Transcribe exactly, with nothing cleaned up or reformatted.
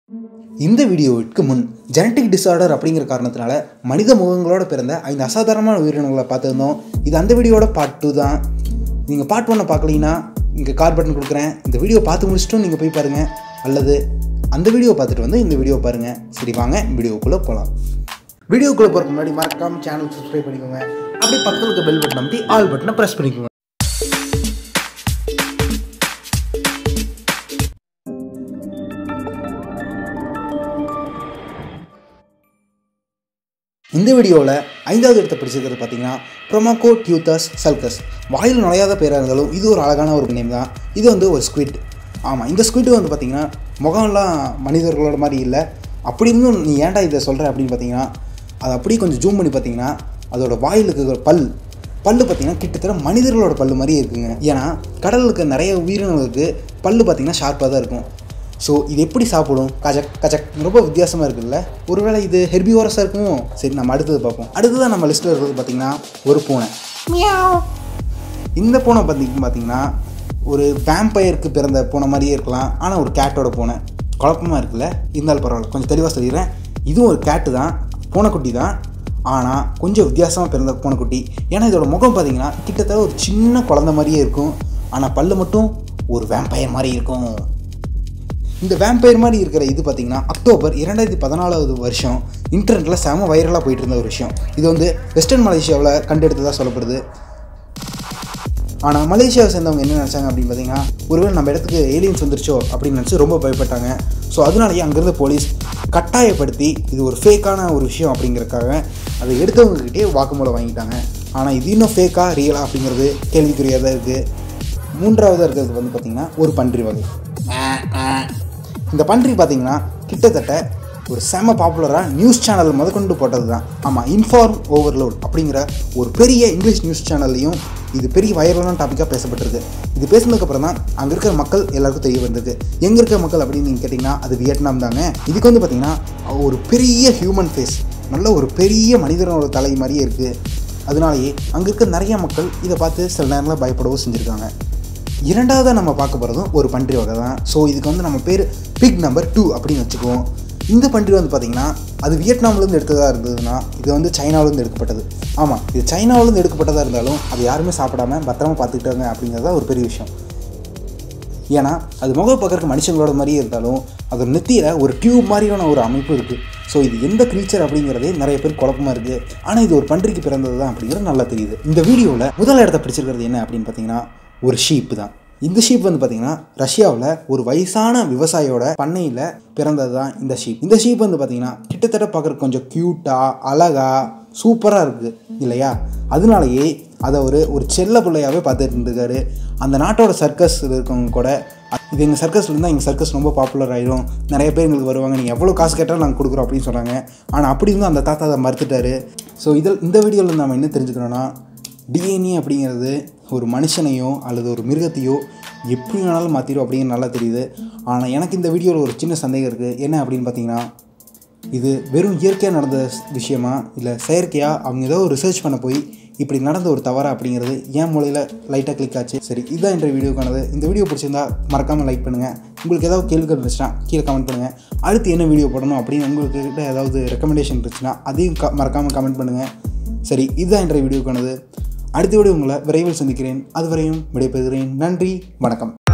இந்த வீடியோவுக்கு முன் ஜெனடிக் டிஸார்டர் அப்படிங்கிற காரணத்தினால மனித முகங்களோட பிறந்த ஐந்து அசாதாரணமான உயிரினங்களை பார்த்துருந்தோம். இது அந்த வீடியோட பார்ட் டூ தான். நீங்கள் பார்ட் ஒன்னை பார்க்கலீங்கன்னா இங்கே கார்ட் பட்டன் கொடுக்குறேன். இந்த வீடியோ பார்த்து முடிச்சிட்டும் நீங்கள் போய் பாருங்கள், அல்லது அந்த வீடியோ பார்த்துட்டு வந்து இந்த வீடியோ பாருங்கள். சரி, வாங்க வீடியோக்குள்ளே போகலாம். வீடியோக்குள்ளே போகிறதுக்கு முன்னாடி மறக்காம சேனல் சப்ஸ்கிரைப் பண்ணிக்கோங்க. அப்படியே பக்கத்தில் இருக்க பெல் பட்டன் அமைத்தி ஆல் பட்டனை ப்ரெஸ் பண்ணிக்கோங்க. இந்த வீடியோவில் ஐந்தாவது இடத்தை பிடிச்சிருக்கிறது பார்த்தீங்கன்னா ப்ரோமாகோட்யூத்தஸ் சல்கஸ். வாயில் நுழையாத பேராக இருந்தாலும் இது ஒரு அழகான ஒரு நேம் தான். இது வந்து ஒரு ஸ்குவிட். ஆமாம், இந்த ஸ்குவிட் வந்து பார்த்திங்கன்னா முகம்லாம் மனிதர்களோட மாதிரி இல்லை. அப்படி இருந்தும் நீ ஏன்டா இதை சொல்கிற அப்படின்னு பார்த்தீங்கன்னா, அது அப்படியே கொஞ்சம் ஜூம் பண்ணி பார்த்தீங்கன்னா அதோடய வாயிலுக்கு பல் பல் பார்த்திங்கன்னா கிட்டத்தட்ட மனிதர்களோட பல் மாதிரியே இருக்குங்க. ஏன்னா கடலுக்கு நிறைய உயிரினங்களுக்கு பல் பார்த்திங்கன்னா ஷார்ப்பாக தான் இருக்கும். ஸோ இது எப்படி சாப்பிடும்? கஜக் கஜக் ரொம்ப வித்தியாசமாக இருக்குல்ல. ஒருவேளை இது ஹெர்பிவோரஸாக இருக்கும். சரி, நம்ம அடுத்தது பார்ப்போம். அடுத்ததான் நம்ம லிஸ்ட்டில் இருக்கிறது பார்த்திங்கன்னா ஒரு பூனை. இந்த பூனை பார்த்திங்க பார்த்திங்கன்னா ஒரு வேம்பயருக்கு பிறந்த பூனை மாதிரியே இருக்கலாம், ஆனால் ஒரு கேட்டோட பூனை. குழப்பமாக இருக்குல்ல, இருந்தாலும் பரவாயில்ல, கொஞ்சம் தெளிவாக சொல்லிடுறேன். இதுவும் ஒரு கேட்டு தான், பூனைக்குட்டி தான், ஆனால் கொஞ்சம் வித்தியாசமாக பிறந்த பூனைக்குட்டி. ஏன்னா இதோட முகம் பார்த்திங்கன்னா கிட்டத்தட்ட ஒரு சின்ன குழந்த மாதிரியே இருக்கும், ஆனால் பல்லு மட்டும் ஒரு வேம்பயர் மாதிரி இருக்கும். இந்த வேம்பயர் மாதிரி இருக்கிற இது பார்த்திங்கன்னா அக்டோபர் இரண்டாயிரத்தி பதினாலாவது வருஷம் இன்டர்நெட்டில் செம வைரலாக போயிட்டு இருந்த ஒரு விஷயம். இது வந்து வெஸ்டர்ன் மலேசியாவில் கண்டெடுத்ததாக சொல்லப்படுது. ஆனால் மலேசியாவை சேர்ந்தவங்க என்ன நினச்சாங்க அப்படின்னு பார்த்தீங்கன்னா, ஒருவேளை நம்ம இடத்துக்கு ஏலியன்ஸ் வந்துருச்சோ அப்படின்னு நினச்சி ரொம்ப பயப்பட்டாங்க. ஸோ அதனாலேயே அங்கேருந்து போலீஸ் கட்டாயப்படுத்தி இது ஒரு ஃபேக்கான ஒரு விஷயம் அப்படிங்கிறதுக்காக அதை எடுத்தவங்ககிட்டே வாக்குமூலம் வாங்கிட்டாங்க. ஆனால் இது இன்னும் ஃபேக்காக ரியலா அப்படிங்கிறது கேள்விக்குறியாக தான் இருக்குது. மூன்றாவதாக இருக்கிறது வந்து பார்த்திங்கன்னா ஒரு பன்றி வகை. இந்த பன்றி பார்த்திங்கன்னா கிட்டத்தட்ட ஒரு செம பாப்புலராக நியூஸ் சேனல் முதற்கொண்டு போட்டது தான். ஆமாம், இன்ஃபார்ம் ஓவர்லோட் அப்படிங்கிற ஒரு பெரிய இங்கிலீஷ் நியூஸ் சேனல்லையும் இது பெரிய வைரலான டாப்பிக்காக பேசப்பட்டிருக்கு. இது பேசினதுக்கப்புறம் தான் அங்கே இருக்கிற மக்கள் எல்லாருக்கும் தெரிய வந்திருக்கு. எங்கே இருக்கிற மக்கள் அப்படின்னு நீங்கள் கேட்டிங்கன்னா அது வியட்நாம் தாங்க. இதுக்கு வந்து பார்த்திங்கன்னா ஒரு பெரிய ஹியூமன் ஃபேஸ், நல்ல ஒரு பெரிய மனிதனோட தலை மாதிரியே இருக்குது. அதனாலேயே அங்கே இருக்க நிறைய மக்கள் இதை பார்த்து சில நேரங்களில் பயப்படவும் செஞ்சுருக்காங்க. இரண்டாவதாக நம்ம பார்க்க போகிறதும் ஒரு பன்றி வகை தான். ஸோ இதுக்கு வந்து நம்ம பேர் பிக் நம்பர் டூ அப்படின்னு வச்சுக்குவோம். இந்த பன்றி வந்து பார்த்திங்கன்னா அது வியட்நாம்லேருந்து எடுத்ததாக இருந்ததுன்னா இது வந்து சைனாவிலேருந்து எடுக்கப்பட்டது. ஆமாம், இது சைனாவிலேருந்து எடுக்கப்பட்டதாக இருந்தாலும் அது யாருமே சாப்பிடாம பத்திரமா பார்த்துக்கிட்டாங்க அப்படிங்கிறத ஒரு பெரிய விஷயம். ஏன்னா அது முக பார்க்கறதுக்கு மனுஷங்களோட மாதிரியே இருந்தாலும் அதோட நெத்தியில் ஒரு டியூப் மாதிரியான ஒரு அமைப்பு இருக்குது. ஸோ இது எந்த க்ரீச்சர் அப்படிங்கிறதே நிறைய பேர் குழப்பமாக இருக்குது. ஆனால் இது ஒரு பன்றிக்கு பிறந்தது தான் அப்படிங்கிறது நல்லா தெரியுது. இந்த வீடியோவில் முதல் இடத்த பிடிச்சிருக்கிறது என்ன அப்படின்னு பார்த்தீங்கன்னா ஒரு ஷீப்பு தான். இந்த ஷீப் வந்து பார்த்திங்கன்னா ரஷ்யாவில் ஒரு வயசான விவசாயியோட பண்ணையில் பிறந்தது தான் இந்த ஷீப். இந்த ஷீப் வந்து பார்த்திங்கன்னா கிட்டத்தட்ட பார்க்குறதுக்கு கொஞ்சம் க்யூட்டாக அழகாக சூப்பராக இருக்குது இல்லையா? அதனாலேயே அதை ஒரு ஒரு செல்ல பிள்ளையாகவே பார்த்துட்டு இருந்திருக்காரு. அந்த நாட்டோட சர்க்கஸ் இருக்கவங்க கூட இது எங்கள் சர்க்கஸில் இருந்தால் எங்கள் சர்க்கஸ் ரொம்ப பாப்புலர் ஆகிடும், நிறைய பேர் எங்களுக்கு வருவாங்க, நீங்கள் எவ்வளோ காசு கேட்டாலும் நாங்கள் கொடுக்குறோம் அப்படின்னு சொன்னாங்க. ஆனால் அப்படி இருந்தும் அந்த தாத்தா அதை மறுத்துட்டாரு. ஸோ இதில் இந்த வீடியோவில் நம்ம என்ன தெரிஞ்சுக்கணும்னா, டிஎன்ஏ அப்படிங்கிறது ஒரு மனுஷனையோ அல்லது ஒரு மிருகத்தையோ எப்படி வேணாலும் மாற்றிடும் அப்படிங்கிறது நல்லா தெரியுது. ஆனால் எனக்கு இந்த வீடியோவில் ஒரு சின்ன சந்தேகம் இருக்குது. என்ன அப்படின்னு பார்த்தீங்கன்னா, இது வெறும் இயற்கையாக நடந்த விஷயமா இல்லை செயற்கையாக அவங்க ஏதோ ஒரு ரிசர்ச் பண்ண போய் இப்படி நடந்த ஒரு தவறா அப்படிங்கிறது என் மூலையில் லைட்டாக கிளிக் ஆச்சு. சரி, இதுதான் என்ற வீடியோக்கானது. இந்த வீடியோ பிடிச்சிருந்தா மறக்காமல் லைக் பண்ணுங்கள். உங்களுக்கு ஏதாவது கேள்விகள் இருந்துச்சுன்னா கீழே கமெண்ட் பண்ணுங்கள். அடுத்து என்ன வீடியோ போடணும் அப்படின்னு உங்களுக்கு கிட்ட ஏதாவது ரெக்கமெண்டேஷன் இருந்துச்சுன்னா அதையும் க மறக்காமல் கமெண்ட் பண்ணுங்கள். சரி, இதுதான் என்ற வீடியோக்கானது. அடுத்த வீடியோ உங்களை விரைவில் சந்திக்கிறேன். அதுவரையும் விடைபெறுகிறேன். நன்றி, வணக்கம்.